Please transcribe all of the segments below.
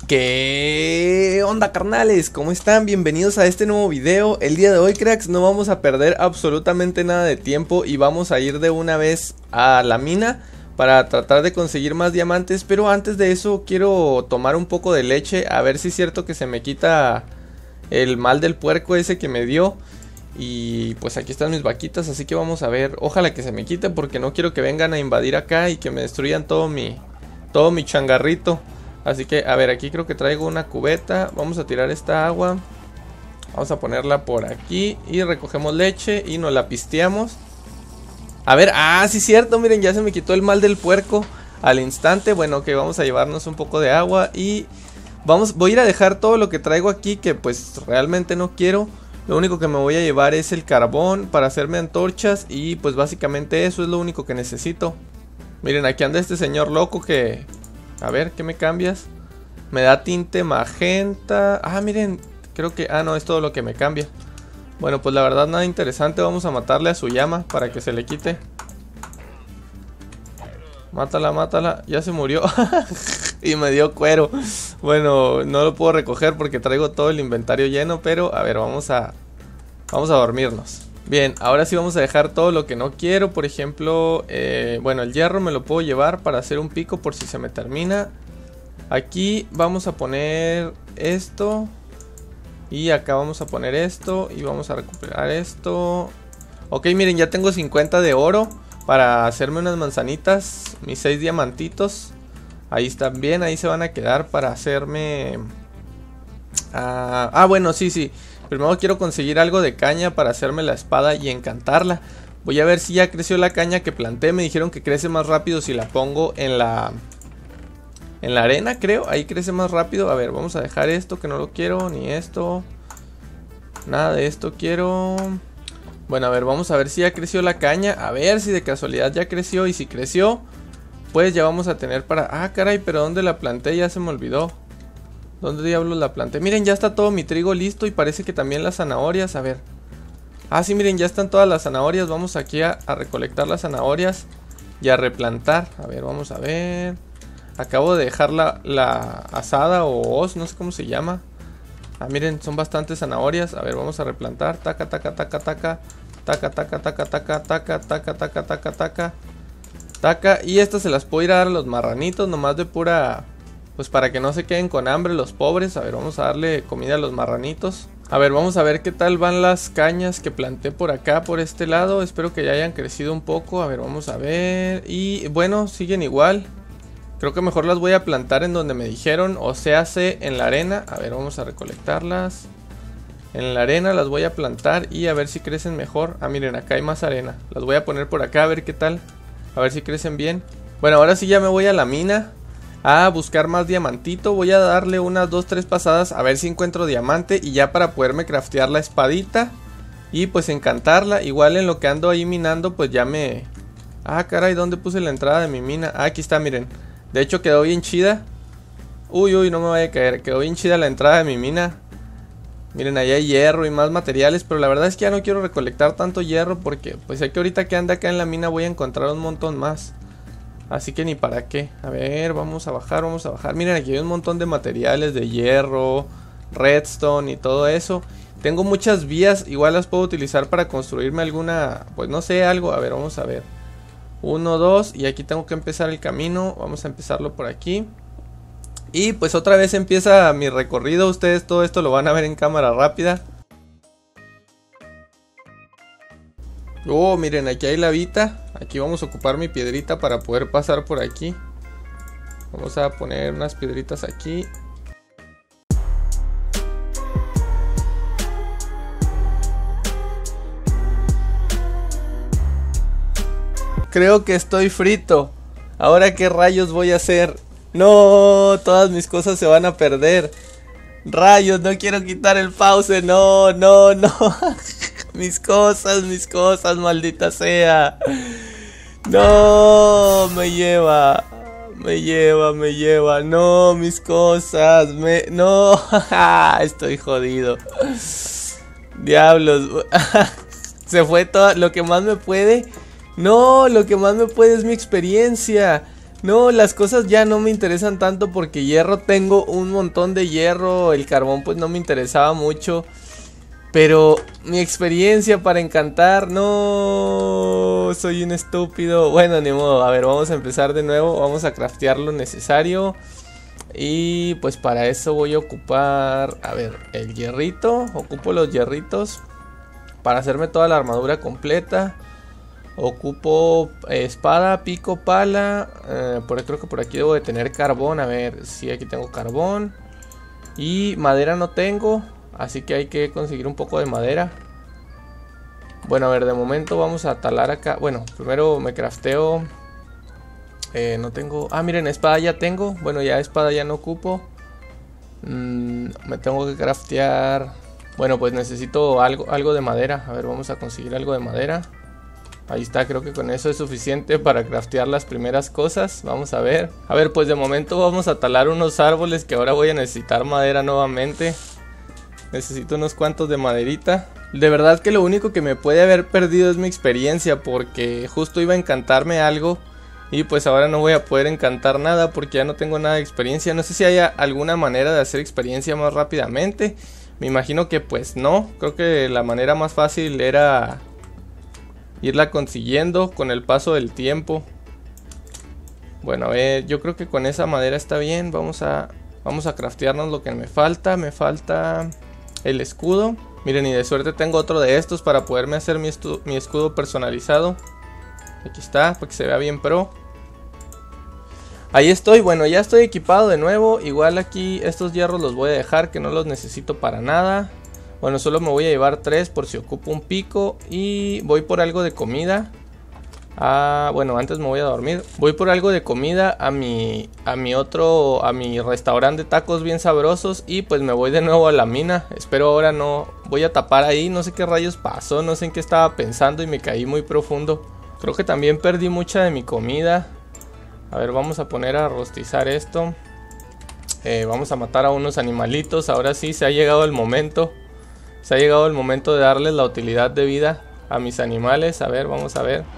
¿Qué onda, carnales? ¿Cómo están? Bienvenidos a este nuevo video. El día de hoy, cracks, no vamos a perder absolutamente nada de tiempo y vamos a ir de una vez a la mina para tratar de conseguir más diamantes. Pero antes de eso quiero tomar un poco de leche, a ver si es cierto que se me quita el mal del puerco ese que me dio. Y pues aquí están mis vaquitas, así que vamos a ver. Ojalá que se me quite porque no quiero que vengan a invadir acá y que me destruyan todo mi changarrito. Así que, a ver, aquí creo que traigo una cubeta. Vamos a tirar esta agua. Vamos a ponerla por aquí. Y recogemos leche y nos la pisteamos. A ver, sí, cierto, miren, ya se me quitó el mal del puerco al instante. Bueno, ok, vamos a llevarnos un poco de agua. Y voy a ir a dejar todo lo que traigo aquí, que pues realmente no quiero. Lo único que me voy a llevar es el carbón para hacerme antorchas. Y pues básicamente eso es lo único que necesito. Miren, aquí anda este señor loco que... A ver, ¿qué me cambias? Me da tinte magenta. Miren, creo que... no, es todo lo que me cambia. Bueno, pues la verdad nada interesante. Vamos a matarle a su llama para que se le quite. Mátala, mátala. Ya se murió. Y me dio cuero. Bueno, no lo puedo recoger porque traigo todo el inventario lleno. Pero, a ver, vamos a dormirnos. Bien, ahora sí vamos a dejar todo lo que no quiero. Por ejemplo, bueno, el hierro me lo puedo llevar para hacer un pico por si se me termina. Aquí vamos a poner esto. Y acá vamos a poner esto. Y vamos a recuperar esto. Ok, miren, ya tengo 50 de oro para hacerme unas manzanitas. Mis 6 diamantitos. Ahí están bien, ahí se van a quedar para hacerme... bueno, sí. Primero quiero conseguir algo de caña para hacerme la espada y encantarla. Voy a ver si ya creció la caña que planté. Me dijeron que crece más rápido si la pongo en la arena, creo. Ahí crece más rápido. A ver, vamos a dejar esto que no lo quiero. Ni esto. Nada de esto quiero. Bueno, a ver, vamos a ver si ya creció la caña. A ver si de casualidad ya creció. Y si creció, pues ya vamos a tener para... caray, pero ¿dónde la planté? Ya se me olvidó. ¿Dónde diablos la planté? Miren, ya está todo mi trigo listo y parece que también las zanahorias. A ver. Sí, miren, ya están todas las zanahorias. Vamos aquí a recolectar las zanahorias y a replantar. A ver, vamos a ver. Acabo de dejar la asada o hoz, no sé cómo se llama. Miren, son bastantes zanahorias. A ver, vamos a replantar. Taca, taca, taca, taca. Taca, taca, taca, taca, taca, taca, taca, taca, taca. Taca. Y estas se las puedo ir a dar a los marranitos, nomás de pura... Pues para que no se queden con hambre los pobres. A ver, vamos a darle comida a los marranitos. A ver, vamos a ver qué tal van las cañas que planté por acá, por este lado. Espero que ya hayan crecido un poco. A ver, vamos a ver. Y bueno, siguen igual. Creo que mejor las voy a plantar en donde me dijeron. O sea, en la arena. A ver, vamos a recolectarlas. En la arena las voy a plantar y a ver si crecen mejor. Miren, acá hay más arena. Las voy a poner por acá a ver qué tal. A ver si crecen bien. Bueno, ahora sí ya me voy a la mina a buscar más diamantito. Voy a darle unas 2-3 pasadas a ver si encuentro diamante. Y ya para poderme craftear la espadita y pues encantarla. Igual en lo que ando ahí minando pues ya me... caray, ¿dónde puse la entrada de mi mina? Aquí está, miren. De hecho quedó bien chida. Uy, no me vaya a caer. Quedó bien chida la entrada de mi mina. Miren, ahí hay hierro y más materiales. Pero la verdad es que ya no quiero recolectar tanto hierro porque pues sé que ahorita que ande acá en la mina voy a encontrar un montón más. Así que ni para qué. A ver, vamos a bajar. Miren, aquí hay un montón de materiales de hierro, redstone y todo eso. Tengo muchas vías, igual las puedo utilizar para construirme alguna, pues no sé, algo. A ver, vamos a ver. 1, 2, y aquí tengo que empezar el camino. Vamos a empezarlo por aquí. Y pues otra vez empieza mi recorrido. Ustedes todo esto lo van a ver en cámara rápida. Miren, aquí hay lavita. Aquí vamos a ocupar mi piedrita para poder pasar por aquí. Vamos a poner unas piedritas aquí. Creo que estoy frito. ¿Ahora qué rayos voy a hacer? No, todas mis cosas se van a perder. Rayos, no quiero quitar el pause. No. Mis cosas, maldita sea. No, me lleva. No, mis cosas. No, estoy jodido. Diablos. Se fue todo. Lo que más me puede. No, lo que más me puede es mi experiencia. No, las cosas ya no me interesan tanto porque hierro tengo un montón de hierro. El carbón pues no me interesaba mucho. Pero mi experiencia para encantar, no, soy un estúpido. Bueno, ni modo, a ver, vamos a empezar de nuevo. Vamos a craftear lo necesario. Y pues para eso voy a ocupar, a ver, el hierrito. Ocupo los hierritos para hacerme toda la armadura completa. Ocupo espada, pico, pala. Creo que por aquí debo de tener carbón. A ver, sí, aquí tengo carbón. Y madera no tengo, así que hay que conseguir un poco de madera. Bueno, a ver, de momento vamos a talar acá. Bueno, primero me crafteo. No tengo... Ah, miren, espada ya tengo. Bueno, ya espada ya no ocupo. Me tengo que craftear. Bueno, pues necesito algo de madera. A ver, vamos a conseguir algo de madera. Ahí está, creo que con eso es suficiente para craftear las primeras cosas. Vamos a ver. A ver, pues de momento vamos a talar unos árboles que ahora voy a necesitar madera nuevamente. Necesito unos cuantos de maderita. De verdad que lo único que me puede haber perdido es mi experiencia, porque justo iba a encantarme algo y pues ahora no voy a poder encantar nada porque ya no tengo nada de experiencia. No sé si haya alguna manera de hacer experiencia más rápidamente. Me imagino que pues no. Creo que la manera más fácil era irla consiguiendo con el paso del tiempo. Bueno, a ver, yo creo que con esa madera está bien. Vamos a craftearnos lo que me falta. Me falta el escudo. Miren, y de suerte tengo otro de estos para poderme hacer mi escudo personalizado. Aquí está, para que se vea bien pro. Ahí estoy, bueno, ya estoy equipado de nuevo. Igual aquí estos hierros los voy a dejar, que no los necesito para nada. Bueno, solo me voy a llevar 3 por si ocupo un pico. Y voy por algo de comida. Bueno, antes me voy a dormir. Voy por algo de comida a mi restaurante de tacos bien sabrosos. Y pues me voy de nuevo a la mina. Espero ahora no. Voy a tapar ahí. No sé qué rayos pasó. No sé en qué estaba pensando y me caí muy profundo. Creo que también perdí mucha de mi comida. A ver, vamos a poner a rostizar esto. Vamos a matar a unos animalitos. Ahora sí, se ha llegado el momento. Se ha llegado el momento de darles la utilidad de vida a mis animales. A ver, vamos a ver.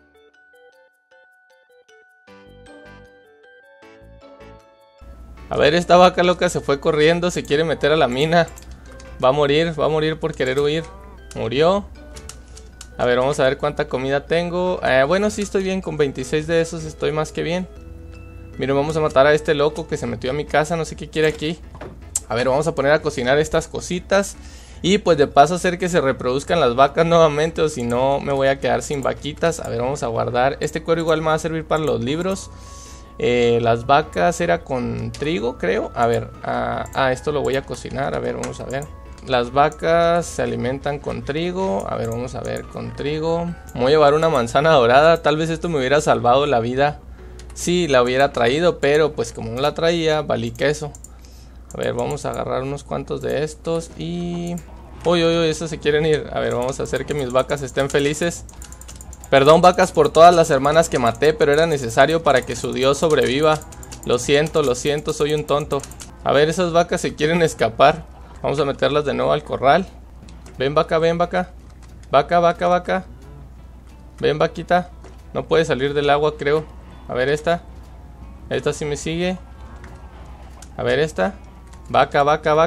A ver, esta vaca loca se fue corriendo, se quiere meter a la mina. Va a morir por querer huir. Murió. A ver, vamos a ver cuánta comida tengo. Bueno, sí estoy bien, con 26 de esos estoy más que bien. Miren, vamos a matar a este loco que se metió a mi casa, no sé qué quiere aquí. A ver, vamos a poner a cocinar estas cositas. Y pues de paso hacer que se reproduzcan las vacas nuevamente, o si no me voy a quedar sin vaquitas. A ver, vamos a guardar. Este cuero igual me va a servir para los libros. Las vacas era con trigo, creo. A ver, esto lo voy a cocinar. A ver, vamos a ver. Las vacas se alimentan con trigo. A ver, vamos a ver, con trigo. Me voy a llevar una manzana dorada. Tal vez esto me hubiera salvado la vida si la hubiera traído, pero pues como no la traía, valí queso. A ver, vamos a agarrar unos cuantos de estos y... Uy, estos se quieren ir. A ver, vamos a hacer que mis vacas estén felices. Perdón, vacas, por todas las hermanas que maté, pero era necesario para que su dios sobreviva. Lo siento, soy un tonto. A ver, esas vacas se quieren escapar. Vamos a meterlas de nuevo al corral. Ven, vaca, ven, vaca. Vaca. Ven, vaquita. No puede salir del agua, creo. A ver, esta. Esta sí me sigue. A ver, esta. Vaca.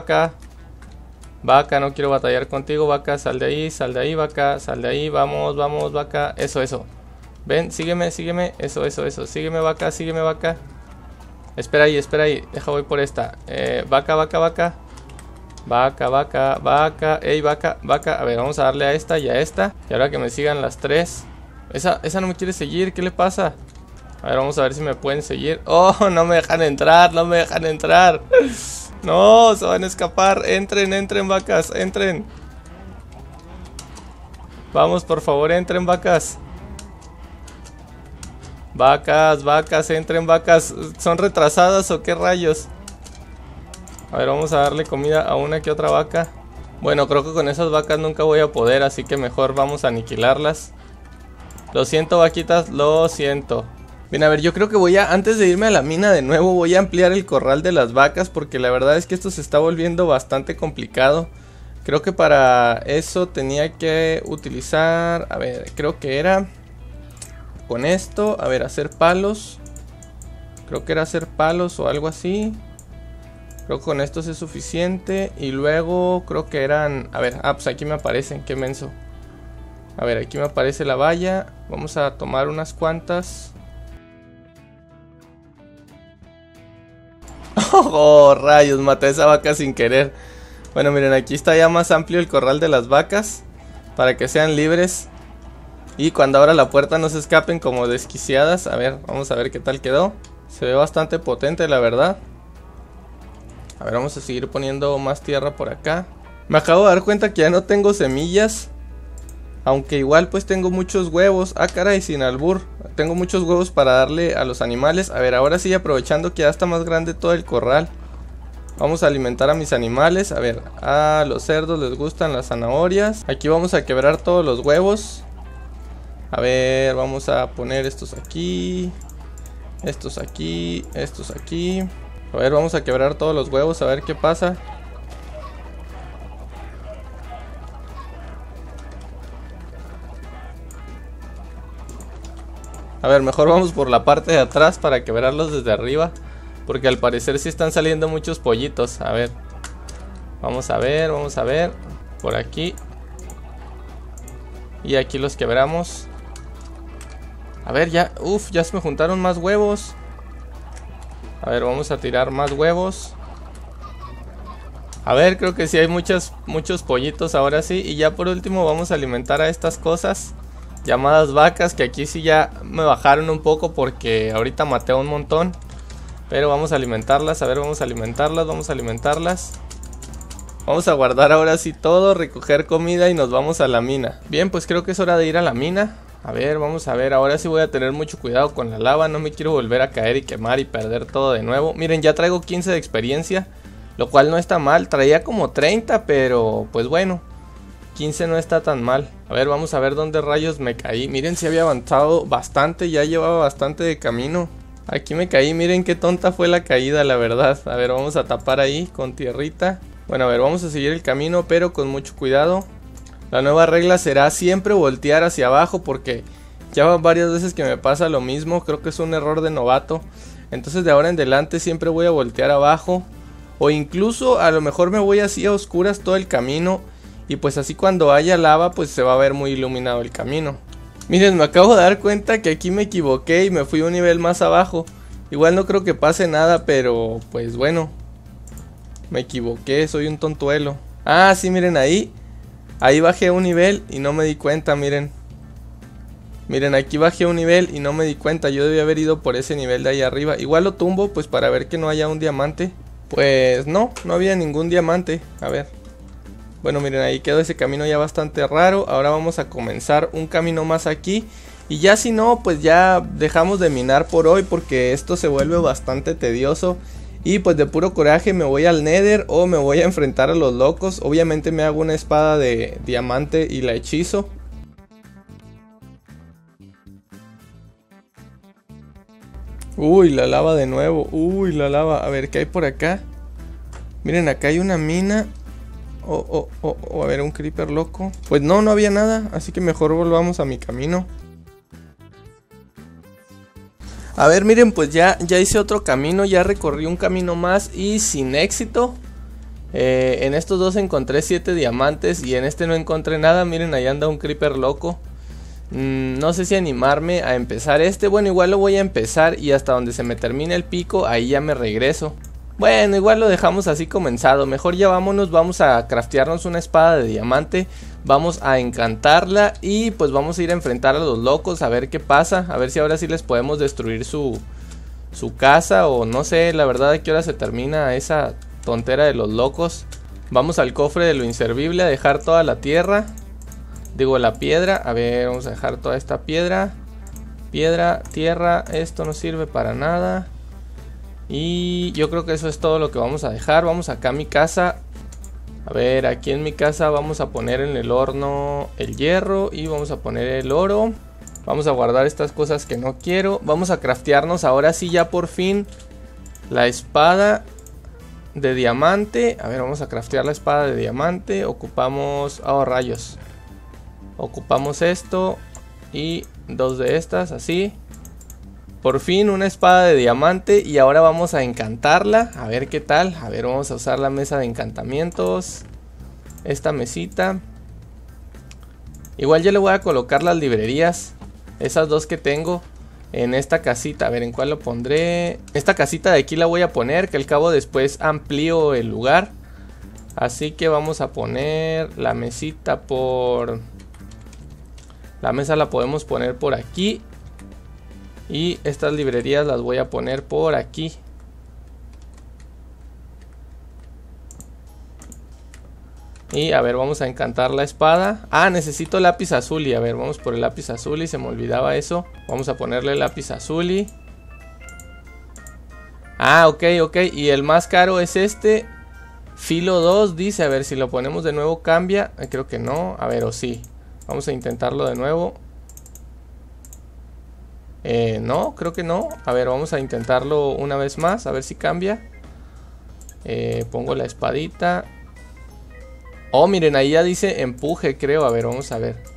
Vaca, no quiero batallar contigo, vaca. Sal de ahí, vaca. Sal de ahí, vamos, vaca. Eso. Ven, sígueme. Eso. Sígueme, vaca. Espera ahí. Deja, voy por esta. Vaca. Ey, vaca. A ver, vamos a darle a esta y a esta. Y ahora que me sigan las 3. Esa no me quiere seguir, ¿qué le pasa? A ver, vamos a ver si me pueden seguir. Oh, no me dejan entrar. No, se van a escapar. Entren, vacas, entren. Vamos, por favor, entren, vacas. Vacas, entren, vacas. ¿Son retrasadas o qué rayos? A ver, vamos a darle comida a una que otra vaca. Bueno, creo que con esas vacas nunca voy a poder, así que mejor vamos a aniquilarlas. Lo siento, vaquitas, lo siento. Bien, a ver, yo creo que antes de irme a la mina de nuevo, voy a ampliar el corral de las vacas, porque la verdad es que esto se está volviendo bastante complicado. Creo que para eso tenía que utilizar, a ver, creo que era con esto, a ver, hacer palos. Creo que era hacer palos o algo así. Creo que con estos es suficiente. Y luego creo que eran... A ver, pues aquí me aparecen, qué menso. A ver, aquí me aparece la valla. Vamos a tomar unas cuantas. Oh, rayos, maté a esa vaca sin querer. Bueno, miren, aquí está ya más amplio el corral de las vacas, para que sean libres. Y cuando abra la puerta no se escapen como desquiciadas. A ver, vamos a ver qué tal quedó. Se ve bastante potente, la verdad. A ver, vamos a seguir poniendo más tierra por acá. Me acabo de dar cuenta que ya no tengo semillas, aunque igual pues tengo muchos huevos. Ah, caray, sin albur. Tengo muchos huevos para darle a los animales. A ver, ahora sí, aprovechando que ya está más grande todo el corral, vamos a alimentar a mis animales. A ver, a los cerdos les gustan las zanahorias. Aquí vamos a quebrar todos los huevos. A ver, vamos a poner estos aquí, estos aquí, estos aquí. A ver, vamos a quebrar todos los huevos, a ver qué pasa. A ver, mejor vamos por la parte de atrás para quebrarlos desde arriba, porque al parecer sí están saliendo muchos pollitos. A ver, vamos a ver, vamos a ver. Por aquí. Y aquí los quebramos. A ver, ya, ya se me juntaron más huevos. A ver, vamos a tirar más huevos. A ver, creo que sí hay muchos pollitos ahora sí. Y ya por último vamos a alimentar a estas cosas llamadas vacas, que aquí sí ya me bajaron un poco porque ahorita maté a un montón. Pero vamos a alimentarlas, a ver, vamos a alimentarlas, vamos a alimentarlas. Vamos a guardar ahora sí todo, recoger comida y nos vamos a la mina. Bien, pues creo que es hora de ir a la mina. A ver, vamos a ver, ahora sí voy a tener mucho cuidado con la lava. No me quiero volver a caer y quemar y perder todo de nuevo. Miren, ya traigo 15 de experiencia, lo cual no está mal. Traía como 30, pero pues bueno, 15 no está tan mal. A ver, vamos a ver dónde rayos me caí. Miren, si había avanzado bastante, ya llevaba bastante de camino. Aquí me caí, miren qué tonta fue la caída, la verdad. A ver, vamos a tapar ahí con tierrita. Bueno, a ver, vamos a seguir el camino, pero con mucho cuidado. La nueva regla será siempre voltear hacia abajo, porque ya van varias veces que me pasa lo mismo. Creo que es un error de novato. Entonces de ahora en adelante siempre voy a voltear abajo, o incluso a lo mejor me voy así a oscuras todo el camino, y pues así cuando haya lava pues se va a ver muy iluminado el camino. Miren, me acabo de dar cuenta que aquí me equivoqué y me fui un nivel más abajo. Igual no creo que pase nada, pero pues bueno, me equivoqué, soy un tontuelo. Ah, sí, miren ahí. Ahí bajé un nivel y no me di cuenta, miren. Miren, aquí bajé un nivel y no me di cuenta. Yo debía haber ido por ese nivel de ahí arriba. Igual lo tumbo pues para ver que no haya un diamante. Pues no había ningún diamante. A ver. Bueno, miren, ahí quedó ese camino ya bastante raro. Ahora vamos a comenzar un camino más aquí. Y ya si no, pues ya dejamos de minar por hoy, porque esto se vuelve bastante tedioso. Y pues de puro coraje me voy al Nether o me voy a enfrentar a los locos. Obviamente me hago una espada de diamante y la hechizo. Uy, la lava de nuevo. Uy, la lava. A ver, ¿qué hay por acá? Miren, acá hay una mina. A ver, un creeper loco. Pues no había nada, así que mejor volvamos a mi camino. A ver, miren, pues ya hice otro camino, ya recorrí un camino más y sin éxito. En estos dos encontré 7 diamantes y en este no encontré nada. Miren, ahí anda un creeper loco. No sé si animarme a empezar este. Bueno, igual lo voy a empezar y hasta donde se me termine el pico, ahí ya me regreso. Bueno, igual lo dejamos así comenzado. Mejor ya vámonos, vamos a craftearnos una espada de diamante. Vamos a encantarla y pues vamos a ir a enfrentar a los locos, a ver qué pasa. A ver si ahora sí les podemos destruir su casa, o no sé, la verdad a qué hora se termina esa tontera de los locos. Vamos al cofre de lo inservible a dejar toda la tierra. Digo, la piedra. A ver, vamos a dejar toda esta piedra. Piedra, tierra, esto no sirve para nada. Y yo creo que eso es todo lo que vamos a dejar. Vamos acá a mi casa. A ver, aquí en mi casa vamos a poner en el horno el hierro y vamos a poner el oro. Vamos a guardar estas cosas que no quiero. Vamos a craftearnos ahora sí ya por fin la espada de diamante. A ver, vamos a craftear la espada de diamante. Ocupamos... oh, rayos. Ocupamos esto y 2 de estas, así. Por fin una espada de diamante y ahora vamos a encantarla. A ver qué tal. A ver, vamos a usar la mesa de encantamientos. Esta mesita. Igual ya le voy a colocar las librerías. Esas dos que tengo en esta casita. A ver, ¿en cuál lo pondré? Esta casita de aquí la voy a poner, que al cabo después amplío el lugar. Así que vamos a poner la mesita por... La mesa la podemos poner por aquí. Y estas librerías las voy a poner por aquí. Y a ver, vamos a encantar la espada. Ah, necesito lápiz azul. Y a ver, vamos por el lápiz azul y se me olvidaba eso. Vamos a ponerle lápiz azul y... Ah, ok. Y el más caro es este. Filo 2 dice. A ver, si lo ponemos de nuevo cambia. Creo que no. A ver, o sí. Vamos a intentarlo de nuevo. No, creo que no. A ver, vamos a intentarlo una vez más. A ver si cambia. Pongo la espadita. Oh, miren, ahí ya dice empuje, creo. A ver, vamos a ver.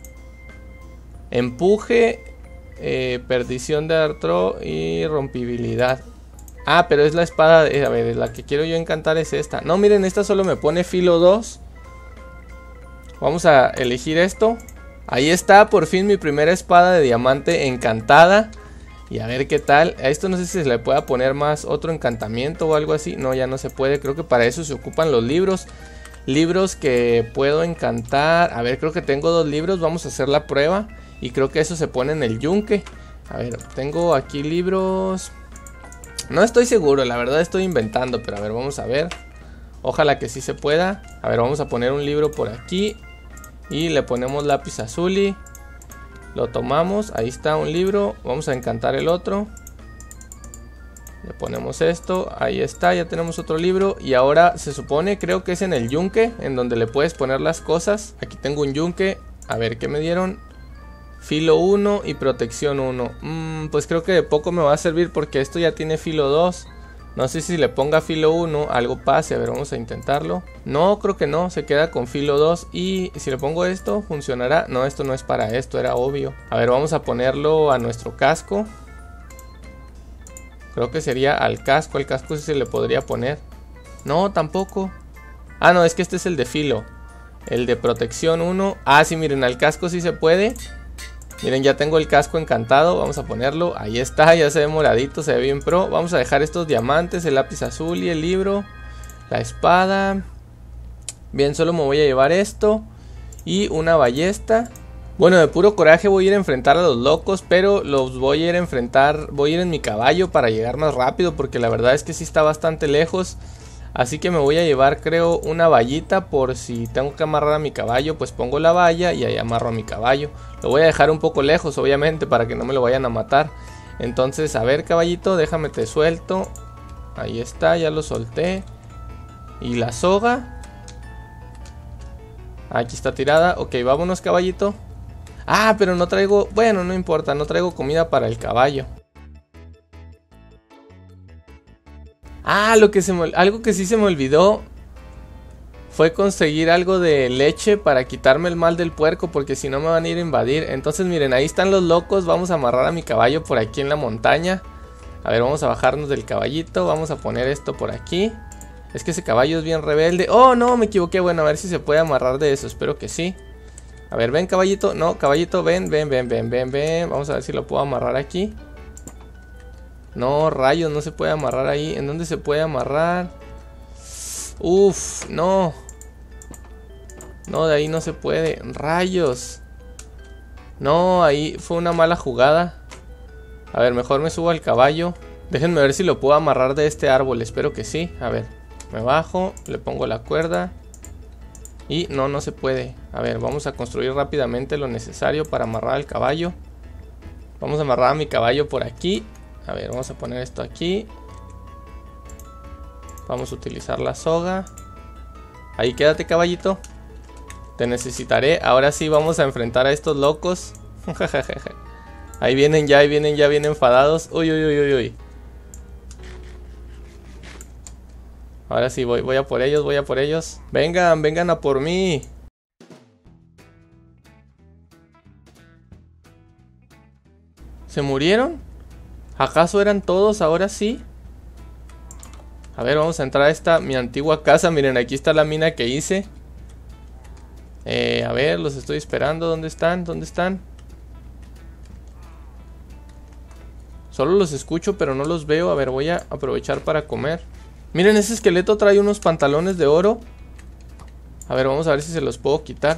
Empuje, perdición de artro y rompibilidad. Ah, pero es la espada. A ver, la que quiero yo encantar es esta. No, miren, esta solo me pone filo 2. Vamos a elegir esto. Ahí está, por fin mi primera espada de diamante encantada. Y a ver qué tal. A esto no sé si se le pueda poner más otro encantamiento o algo así. No, ya no se puede. Creo que para eso se ocupan los libros. Libros que puedo encantar. A ver, creo que tengo 2 libros. Vamos a hacer la prueba. Y creo que eso se pone en el yunque. A ver, tengo aquí libros. No estoy seguro, la verdad estoy inventando. Pero a ver, vamos a ver. Ojalá que sí se pueda. A ver, vamos a poner un libro por aquí. Y le ponemos lápiz azul y lo tomamos. Ahí está un libro. Vamos a encantar el otro. Le ponemos esto. Ahí está, ya tenemos otro libro. Y ahora se supone, creo que es en el yunque, en donde le puedes poner las cosas. Aquí tengo un yunque. A ver qué me dieron. Filo 1 y protección 1. Pues creo que de poco me va a servir porque esto ya tiene filo 2. No sé si le ponga filo 1 algo pase. A ver, vamos a intentarlo. No, creo que no, se queda con filo 2. Y si le pongo esto, ¿funcionará? No, esto no es para esto, era obvio. A ver, vamos a ponerlo a nuestro casco. Creo que sería al casco. El casco sí se le podría poner. No, tampoco. Ah, no, es que este es el de filo. El de protección 1. Ah, sí, miren, al casco sí se puede. Miren, ya tengo el casco encantado. Vamos a ponerlo. Ahí está, ya se ve moradito, se ve bien pro. Vamos a dejar estos diamantes, el lápiz azul y el libro. La espada. Bien, solo me voy a llevar esto. Y una ballesta. Bueno, de puro coraje voy a ir a enfrentar a los locos. Pero los voy a ir a enfrentar. Voy a ir en mi caballo para llegar más rápido. Porque la verdad es que sí está bastante lejos. Así que me voy a llevar, creo, una vallita. Por si tengo que amarrar a mi caballo, pues pongo la valla y ahí amarro a mi caballo. Lo voy a dejar un poco lejos, obviamente, para que no me lo vayan a matar. Entonces, a ver, caballito, déjame te suelto. Ahí está, ya lo solté. Y la soga. Aquí está tirada. Ok, vámonos, caballito. Ah, pero no traigo... Bueno, no importa, no traigo comida para el caballo. Ah, algo que sí se me olvidó fue conseguir algo de leche para quitarme el mal del puerco, porque si no me van a ir a invadir. Entonces miren, ahí están los locos. Vamos a amarrar a mi caballo por aquí en la montaña. A ver, vamos a bajarnos del caballito. Vamos a poner esto por aquí. Es que ese caballo es bien rebelde. Oh, no, me equivoqué. Bueno, a ver si se puede amarrar de eso. Espero que sí. A ver, ven, caballito. No, caballito, ven. Vamos a ver si lo puedo amarrar aquí. No, rayos, no se puede amarrar ahí. ¿En dónde se puede amarrar? Uf, no. No, de ahí no se puede. Rayos. No, ahí fue una mala jugada. A ver, mejor me subo al caballo. Déjenme ver si lo puedo amarrar de este árbol. Espero que sí. A ver, me bajo, le pongo la cuerda. Y no se puede. A ver, vamos a construir rápidamente lo necesario para amarrar al caballo. Vamos a amarrar a mi caballo por aquí. A ver, vamos a poner esto aquí. Vamos a utilizar la soga. Ahí quédate, caballito. Te necesitaré. Ahora sí vamos a enfrentar a estos locos. Ahí vienen ya bien enfadados. Uy. Ahora sí, voy a por ellos. Vengan a por mí. ¿Se murieron? ¿Acaso eran todos? Ahora sí. A ver, vamos a entrar a esta, mi antigua casa. Miren, aquí está la mina que hice. A ver, los estoy esperando. ¿Dónde están? ¿Dónde están? Solo los escucho, pero no los veo. A ver, voy a aprovechar para comer. Miren, ese esqueleto trae unos pantalones de oro. A ver, vamos a ver si se los puedo quitar.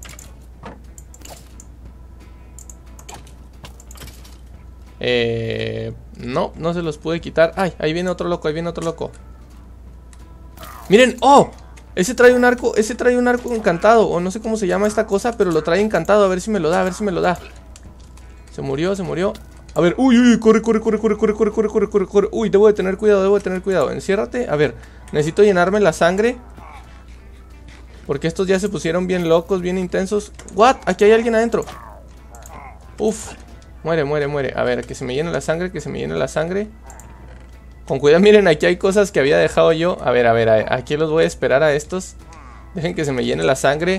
No, no se los pude quitar. Ay, ahí viene otro loco, ahí viene otro loco. Miren, ¡oh! Ese trae un arco encantado. O no sé cómo se llama esta cosa, pero lo trae encantado. A ver si me lo da, a ver si me lo da. Se murió, se murió. A ver, uy, uy, corre, corre, corre, corre, corre, corre, corre, corre, corre, corre. Uy, debo de tener cuidado, debo de tener cuidado. Enciérrate, a ver, necesito llenarme la sangre. Porque estos ya se pusieron bien locos, bien intensos. What, aquí hay alguien adentro. Uf, muere, muere, muere. A ver, que se me llene la sangre, que se me llene la sangre. Con cuidado, miren, aquí hay cosas que había dejado yo. A ver, aquí los voy a esperar a estos. Dejen que se me llene la sangre.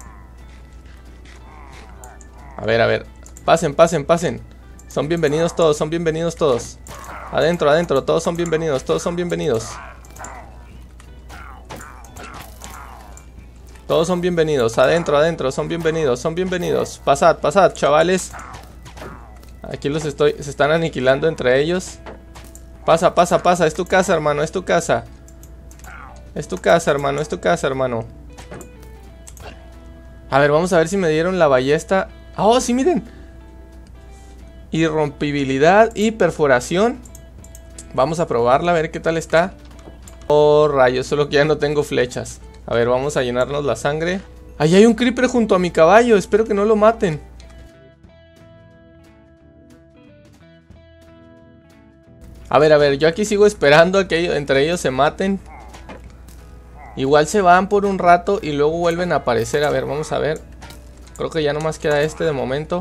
A ver, pasen, pasen, pasen. Son bienvenidos todos, son bienvenidos todos. Adentro, adentro, todos son bienvenidos, todos son bienvenidos. Todos son bienvenidos, adentro, adentro, son bienvenidos, son bienvenidos. Pasad, pasad, chavales. Aquí se están aniquilando entre ellos. Pasa, pasa, pasa, es tu casa, hermano, es tu casa. Es tu casa, hermano, es tu casa, hermano. A ver, vamos a ver si me dieron la ballesta. Oh, sí, miren. Irrompibilidad y perforación. Vamos a probarla, a ver qué tal está. Oh, rayos, solo que ya no tengo flechas. A ver, vamos a llenarnos la sangre. Ahí hay un creeper junto a mi caballo, espero que no lo maten. A ver, yo aquí sigo esperando a que entre ellos se maten. Igual se van por un rato y luego vuelven a aparecer. A ver, vamos a ver. Creo que ya nomás queda este de momento.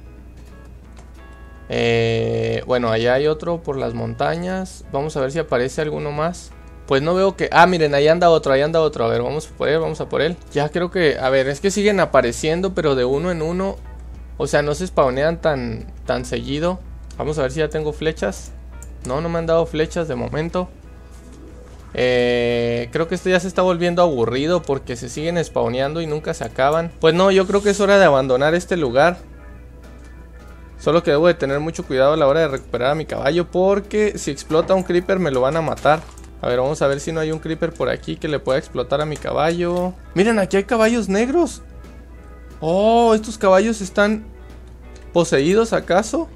Bueno, allá hay otro por las montañas. Vamos a ver si aparece alguno más. Pues no veo que... Ah, miren, ahí anda otro, ahí anda otro. A ver, vamos por él, vamos a por él. Ya creo que... A ver, es que siguen apareciendo, pero de uno en uno. O sea, no se spawnean tan seguido. Vamos a ver si ya tengo flechas. No, no me han dado flechas de momento. Creo que esto ya se está volviendo aburrido porque se siguen spawneando y nunca se acaban. Pues no, yo creo que es hora de abandonar este lugar. Solo que debo de tener mucho cuidado a la hora de recuperar a mi caballo, porque si explota un creeper me lo van a matar. A ver, vamos a ver si no hay un creeper por aquí que le pueda explotar a mi caballo. Miren, aquí hay caballos negros. Oh, estos caballos están poseídos, ¿acaso?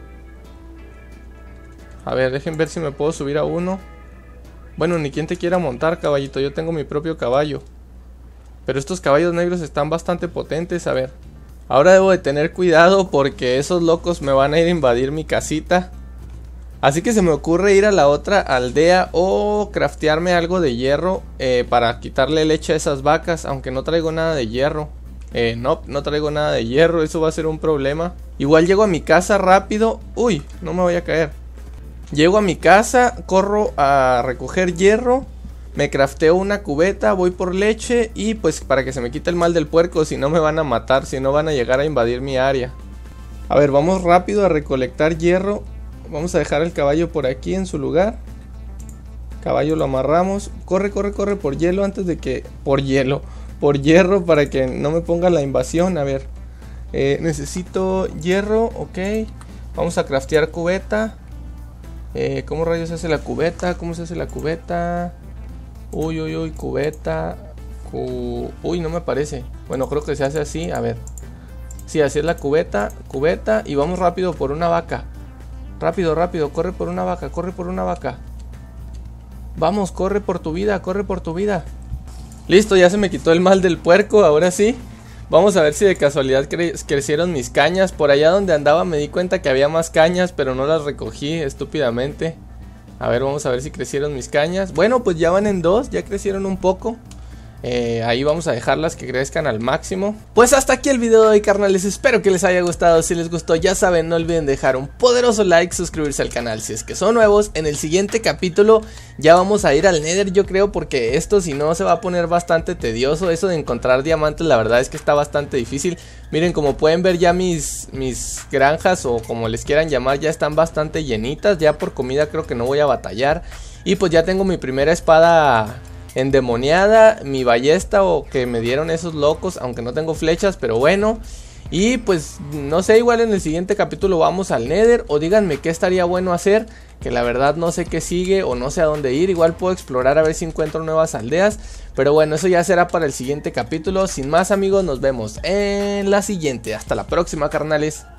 A ver, dejen ver si me puedo subir a uno. Bueno, ni quien te quiera montar, caballito. Yo tengo mi propio caballo. Pero estos caballos negros están bastante potentes. A ver, ahora debo de tener cuidado porque esos locos me van a ir a invadir mi casita. Así que se me ocurre ir a la otra aldea o craftearme algo de hierro para quitarle leche a esas vacas. Aunque no traigo nada de hierro. No traigo nada de hierro, eso va a ser un problema. Igual llego a mi casa rápido. Uy, no me voy a caer. Llego a mi casa, corro a recoger hierro, me crafteo una cubeta, voy por leche y pues para que se me quite el mal del puerco, si no me van a matar, si no van a llegar a invadir mi área. A ver, vamos rápido a recolectar hierro. Vamos a dejar el caballo por aquí en su lugar. Caballo lo amarramos. Corre, corre, corre por hielo antes de que... Por hierro para que no me ponga la invasión. A ver, necesito hierro, ok. Vamos a craftear cubeta. ¿Cómo rayos se hace la cubeta? ¿Cómo se hace la cubeta? Uy, uy, uy, cubeta. Uy, no me parece. Bueno, creo que se hace así, a ver. Sí, así es la cubeta. Cubeta y vamos rápido por una vaca. Rápido, rápido, corre por una vaca, corre por una vaca. Vamos, corre por tu vida, corre por tu vida. Listo, ya se me quitó el mal del puerco, ahora sí. Vamos a ver si de casualidad crecieron mis cañas. Por allá donde andaba me di cuenta que había más cañas, pero no las recogí estúpidamente. A ver, vamos a ver si crecieron mis cañas. Bueno, pues ya van en 2, ya crecieron un poco. Ahí vamos a dejarlas que crezcan al máximo. Pues hasta aquí el video de hoy, carnales. Espero que les haya gustado. Si les gustó, ya saben, no olviden dejar un poderoso like, suscribirse al canal si es que son nuevos. En el siguiente capítulo ya vamos a ir al Nether, yo creo, porque esto si no se va a poner bastante tedioso. Eso de encontrar diamantes, la verdad es que está bastante difícil. Miren, como pueden ver, ya mis granjas, o como les quieran llamar, ya están bastante llenitas. Ya por comida creo que no voy a batallar. Y pues ya tengo mi primera espada endemoniada, mi ballesta o que me dieron esos locos, aunque no tengo flechas, pero bueno. Y pues no sé, igual en el siguiente capítulo vamos al Nether, o díganme qué estaría bueno hacer, que la verdad no sé qué sigue o no sé a dónde ir. Igual puedo explorar a ver si encuentro nuevas aldeas, pero bueno, eso ya será para el siguiente capítulo. Sin más, amigos, nos vemos en la siguiente. Hasta la próxima, carnales.